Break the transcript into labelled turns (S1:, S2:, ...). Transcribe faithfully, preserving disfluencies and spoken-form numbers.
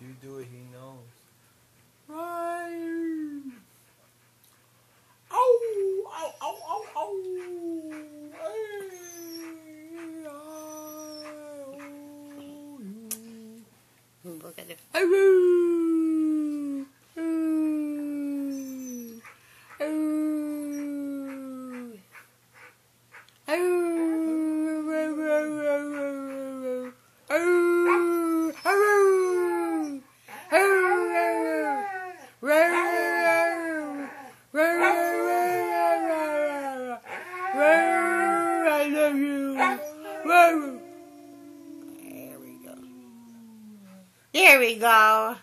S1: you do it, he knows. Right. Ow! Ow! Ow! Ow! Ow! Hey!
S2: Look at it.
S1: I love you.
S2: There we go. There we go.